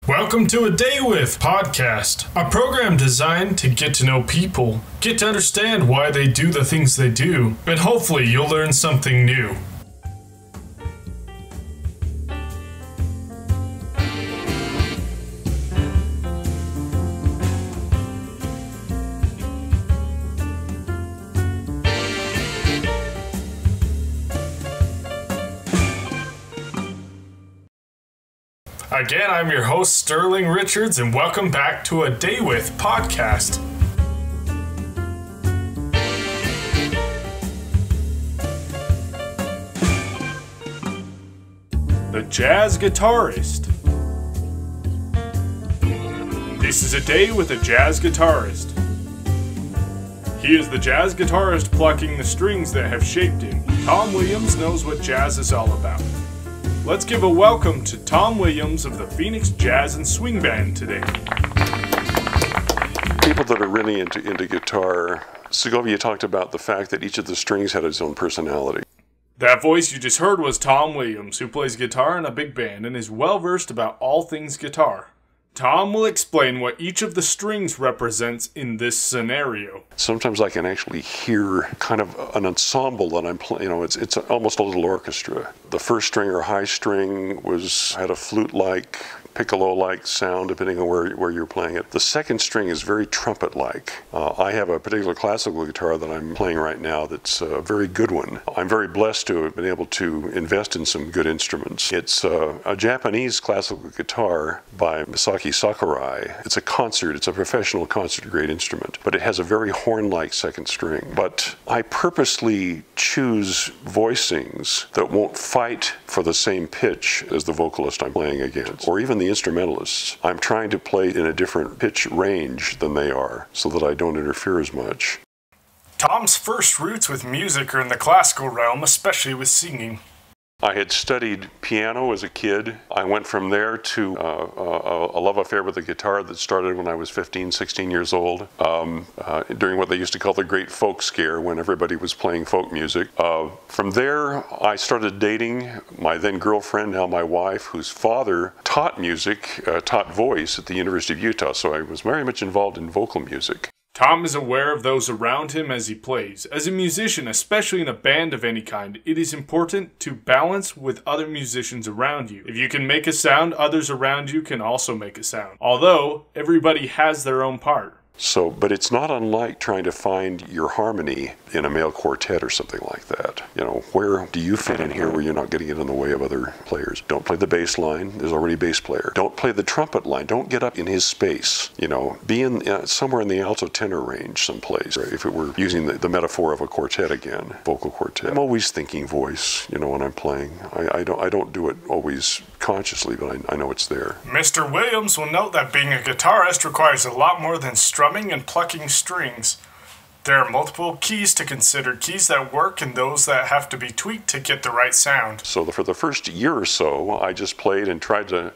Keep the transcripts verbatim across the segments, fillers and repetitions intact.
Welcome to A Day With podcast, a program designed to get to know people, get to understand why they do the things they do, and hopefully you'll learn something new. Again, I'm your host, Sterling Richards, and welcome back to A Day With podcast. The Jazz Guitarist. This is a day with a jazz guitarist. He is the jazz guitarist plucking the strings that have shaped him. Tom Williams knows what jazz is all about. Let's give a welcome to Tom Williams of the Phoenix Jazz and Swing Band today. People that are really into, into guitar, Segovia talked about the fact that each of the strings had its own personality. That voice you just heard was Tom Williams, who plays guitar in a big band and is well versed about all things guitar. Tom will explain what each of the strings represents in this scenario. Sometimes I can actually hear kind of an ensemble that I'm playing. You know, it's it's almost a little orchestra. The first string or high string was had a flute-like, piccolo-like sound, depending on where where you're playing it. The second string is very trumpet-like. Uh, I have a particular classical guitar that I'm playing right now that's a very good one. I'm very blessed to have been able to invest in some good instruments. It's uh, a Japanese classical guitar by Misaki Sakurai. It's a concert, it's a professional concert-grade instrument, but it has a very horn-like second string. But I purposely choose voicings that won't fight for the same pitch as the vocalist I'm playing against, or even the instrumentalists. I'm trying to play in a different pitch range than they are, so that I don't interfere as much. Tom's first roots with music are in the classical realm, especially with singing. I had studied piano as a kid. I went from there to uh, a, a love affair with the guitar that started when I was fifteen, sixteen years old, um, uh, during what they used to call the Great Folk Scare, when everybody was playing folk music. Uh, from there, I started dating my then girlfriend, now my wife, whose father taught music, uh, taught voice at the University of Utah, so I was very much involved in vocal music. Tom is aware of those around him as he plays. As a musician, especially in a band of any kind, it is important to balance with other musicians around you. If you can make a sound, others around you can also make a sound. Although, everybody has their own part. So, but it's not unlike trying to find your harmony in a male quartet or something like that. You know, where do you fit in here where you're not getting it in the way of other players? Don't play the bass line. There's already a bass player. Don't play the trumpet line. Don't get up in his space. You know, be in uh, somewhere in the alto tenor range someplace. If it were using the, the metaphor of a quartet again, vocal quartet. I'm always thinking voice, you know, when I'm playing. I, I don't I don't do it always consciously, but I, I know it's there. Mister Williams will note that being a guitarist requires a lot more than strumming and plucking strings. There are multiple keys to consider, keys that work and those that have to be tweaked to get the right sound. So the, for the first year or so, I just played and tried to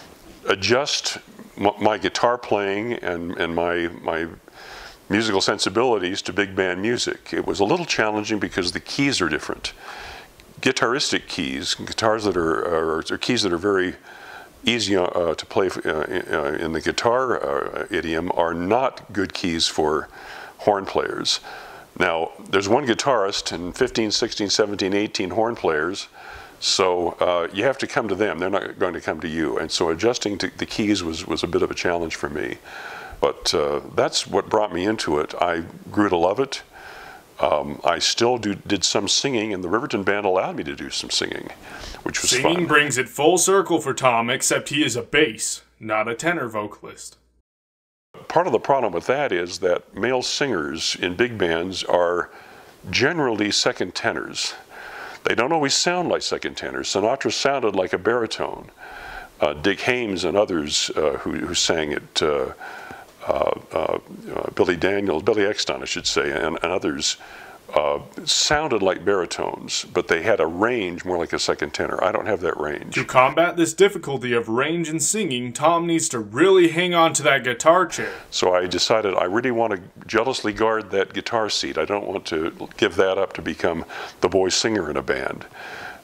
adjust m my guitar playing and, and my, my musical sensibilities to big band music. It was a little challenging because the keys are different. Guitaristic keys, guitars that are, are, are keys that are very easy uh, to play uh, in the guitar uh, idiom, are not good keys for horn players. Now, there's one guitarist and fifteen, sixteen, seventeen, eighteen horn players, so uh, you have to come to them. They're not going to come to you. And so adjusting to the keys was, was a bit of a challenge for me. But uh, that's what brought me into it. I grew to love it. Um, I still do, did some singing, and the Riverton Band allowed me to do some singing, which was singing fun. Singing brings it full circle for Tom, except he is a bass, not a tenor vocalist. Part of the problem with that is that male singers in big bands are generally second tenors. They don't always sound like second tenors. Sinatra sounded like a baritone. Uh, Dick Haymes and others uh, who, who sang it, uh, Uh, uh, uh, Billy Daniels, Billy Eckstine, I should say, and, and others uh, sounded like baritones, but they had a range more like a second tenor. I don't have that range. To combat this difficulty of range in singing, Tom needs to really hang on to that guitar chair. So I decided I really want to jealously guard that guitar seat. I don't want to give that up to become the boy singer in a band.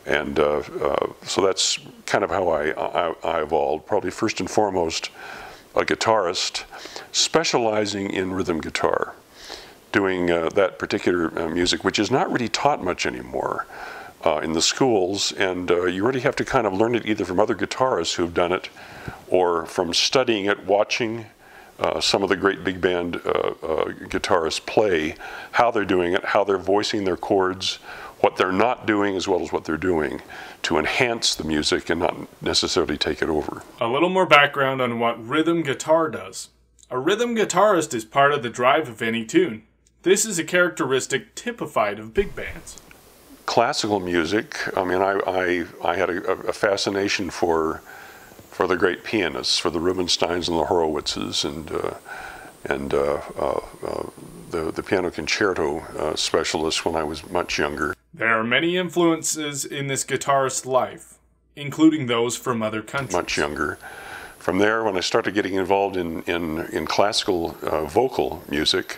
And uh, uh, so that's kind of how I, I, I evolved. Probably first and foremost, a guitarist specializing in rhythm guitar, doing uh, that particular uh, music, which is not really taught much anymore uh, in the schools. And uh, you really have to kind of learn it either from other guitarists who've done it or from studying it, watching Uh, some of the great big band uh, uh, guitarists play, how they're doing it, how they're voicing their chords, what they're not doing as well as what they're doing to enhance the music and not necessarily take it over. A little more background on what rhythm guitar does. A rhythm guitarist is part of the drive of any tune. This is a characteristic typified of big bands. Classical music, I mean, I, I, I had a, a fascination for for the great pianists, for the Rubinsteins and the Horowitzes, and uh, and uh, uh, uh, the the piano concerto uh, specialists when I was much younger. There are many influences in this guitarist's life, including those from other countries. Much younger. From there, when I started getting involved in in, in classical uh, vocal music,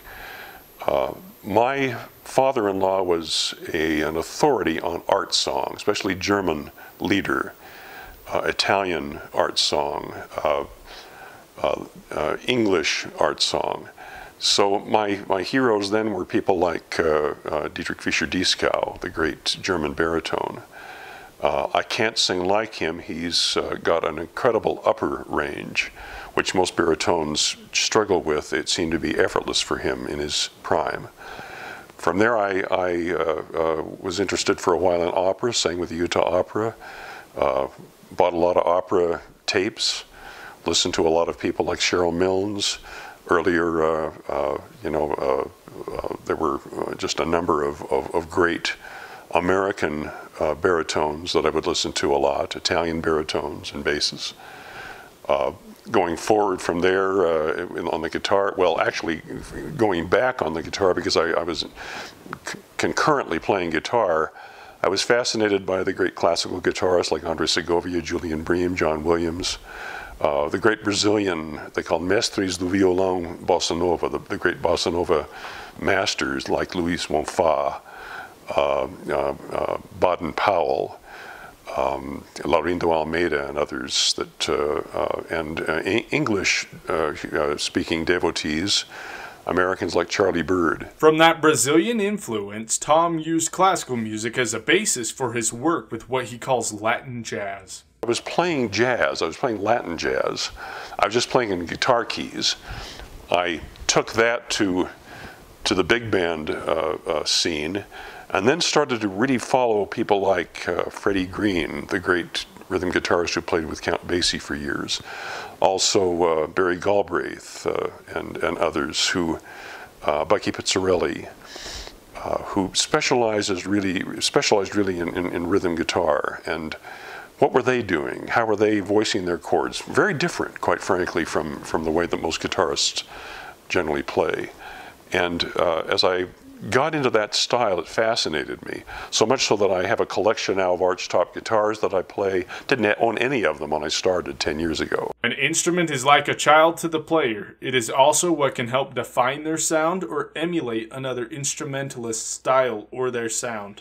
uh, my father-in-law was a, an authority on art song, especially German lieder. Uh, Italian art song, uh, uh, uh, English art song. So my, my heroes then were people like uh, uh, Dietrich Fischer-Dieskau, the great German baritone. Uh, I can't sing like him. He's uh, got an incredible upper range, which most baritones struggle with. It seemed to be effortless for him in his prime. From there, I, I uh, uh, was interested for a while in opera, sang with the Utah Opera. Uh, Bought a lot of opera tapes, listened to a lot of people like Cheryl Milnes. Earlier, uh, uh, you know, uh, uh, there were uh, just a number of, of, of great American uh, baritones that I would listen to a lot, Italian baritones and basses. Uh, going forward from there uh, on the guitar, well, actually going back on the guitar because I, I was c concurrently playing guitar, I was fascinated by the great classical guitarists like Andre Segovia, Julian Bream, John Williams, uh, the great Brazilian, they call mestres do violão bossa nova, the, the great bossa nova masters like Luis Monfá, uh, uh, uh, Baden Powell, um, Laurindo Almeida, and others that, uh, uh, and uh, English uh, uh, speaking devotees. Americans like Charlie Bird. From that Brazilian influence, Tom used classical music as a basis for his work with what he calls Latin jazz. I was playing jazz, I was playing Latin jazz. I was just playing in guitar keys. I took that to, to the big band uh, uh, scene and then started to really follow people like uh, Freddie Green, the great rhythm guitarist who played with Count Basie for years. Also uh, Barry Galbraith uh, and, and others who, uh, Bucky Pizzarelli, uh, who specializes really, specialized really in, in, in rhythm guitar. And what were they doing? How were they voicing their chords? Very different, quite frankly, from, from the way that most guitarists generally play. And uh, as I got into that style, it fascinated me. So much so that I have a collection now of archtop guitars that I play. Didn't own any of them when I started ten years ago. An instrument is like a child to the player. It is also what can help define their sound or emulate another instrumentalist's style or their sound.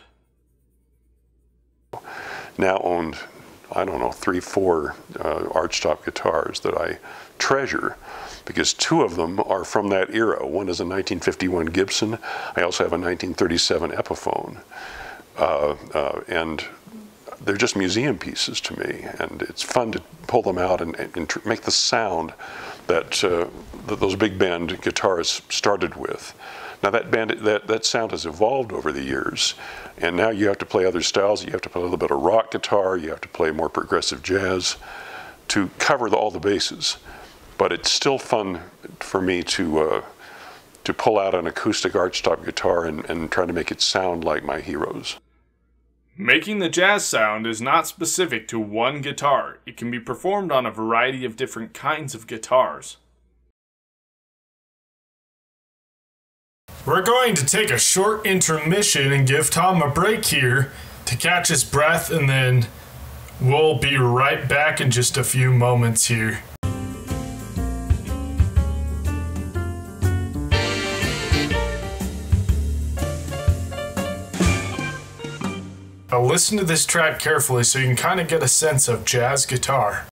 Now owned, I don't know, three, four uh, archtop guitars that I treasure, because two of them are from that era. One is a nineteen fifty-one Gibson. I also have a nineteen thirty-seven Epiphone. Uh, uh, and they're just museum pieces to me. And it's fun to pull them out and, and tr make the sound that, uh, that those big band guitarists started with. Now that, band, that, that sound has evolved over the years. And now you have to play other styles. You have to play a little bit of rock guitar. You have to play more progressive jazz to cover the, all the bases. But it's still fun for me to uh, to pull out an acoustic archtop guitar and, and try to make it sound like my heroes. Making the jazz sound is not specific to one guitar. It can be performed on a variety of different kinds of guitars. We're going to take a short intermission and give Tom a break here to catch his breath, and then we'll be right back in just a few moments here. listen to this track carefully so you can kind of get a sense of jazz guitar.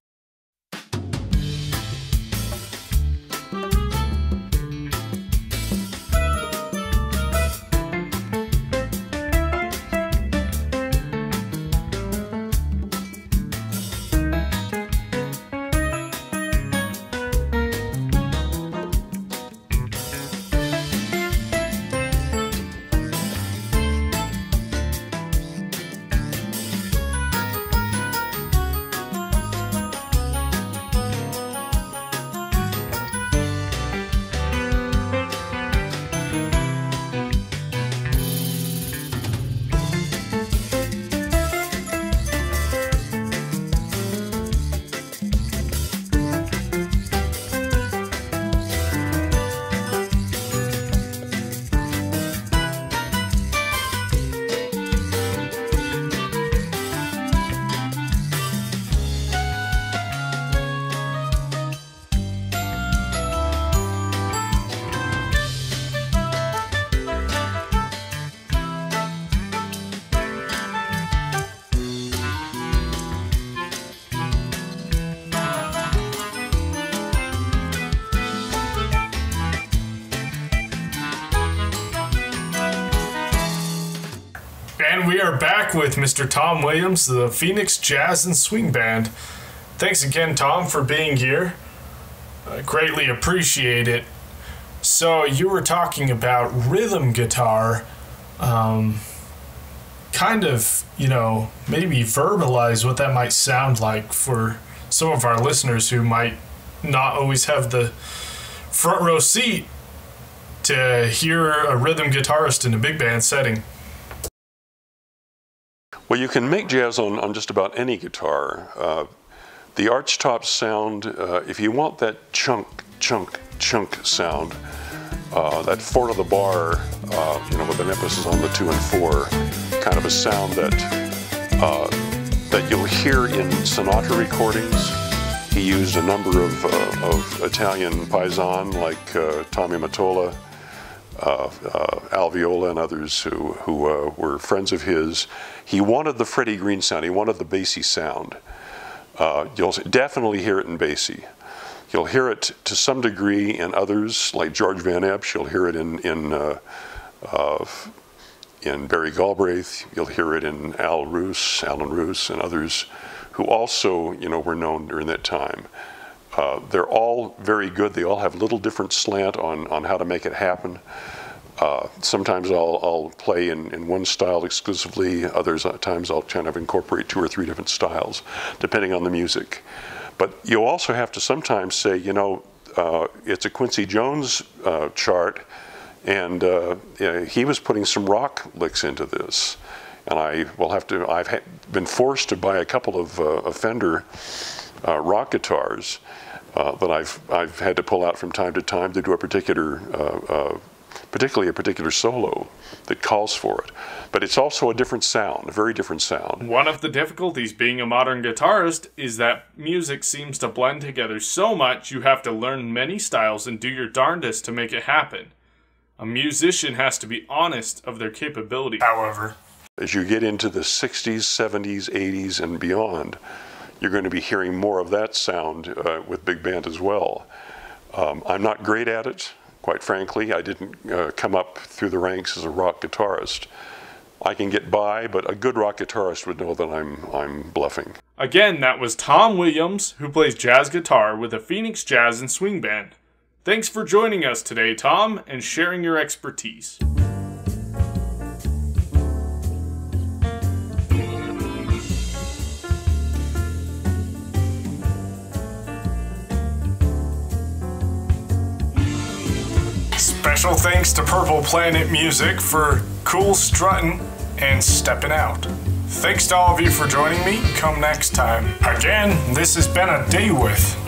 And we are back with Mister Tom Williams, the Phoenix Jazz and Swing Band. Thanks again, Tom, for being here. I greatly appreciate it. So you were talking about rhythm guitar. Um, kind of, you know, maybe verbalize what that might sound like for some of our listeners who might not always have the front row seat to hear a rhythm guitarist in a big band setting. Well, you can make jazz on, on just about any guitar. Uh, the archtop sound, uh, if you want that chunk, chunk, chunk sound, uh, that four to the bar, uh, you know, with an emphasis on the two and four, kind of a sound that uh, that you'll hear in Sinatra recordings. He used a number of, uh, of Italian paisan like uh, Tommy Mottola, Uh, uh, Al Viola and others who, who uh, were friends of his. He wanted the Freddie Green sound. He wanted the bassy sound. Uh, you'll definitely hear it in bassy. You'll hear it to some degree in others, like George Van Eps. You'll hear it in in, uh, uh, in Barry Galbraith. You'll hear it in Al Roos, Alan Roos, and others who also, you know, were known during that time. Uh, they're all very good. They all have a little different slant on, on how to make it happen. Uh, sometimes I'll, I'll play in, in one style exclusively. Others uh, times I'll kind of incorporate two or three different styles, depending on the music. But you also have to sometimes say, you know, uh, it's a Quincy Jones uh, chart, and uh, you know, he was putting some rock licks into this. And I will have to, I've ha been forced to buy a couple of uh, Fender uh, rock guitars Uh, that I've I've had to pull out from time to time to do a particular, uh, uh, particularly a particular solo that calls for it. But it's also a different sound, a very different sound. One of the difficulties being a modern guitarist is that music seems to blend together so much you have to learn many styles and do your darndest to make it happen. A musician has to be honest of their capability, however. As you get into the sixties, seventies, eighties, and beyond, you're going to be hearing more of that sound uh, with big band as well. Um, I'm not great at it, quite frankly. I didn't uh, come up through the ranks as a rock guitarist. I can get by, but a good rock guitarist would know that I'm, I'm bluffing. Again, that was Tom Williams, who plays jazz guitar with the Phoenix Jazz and Swing Band. Thanks for joining us today, Tom, and sharing your expertise. Special thanks to Purple Planet Music for cool strutting and stepping out. Thanks to all of you for joining me. Come next time. Again, this has been A Day With.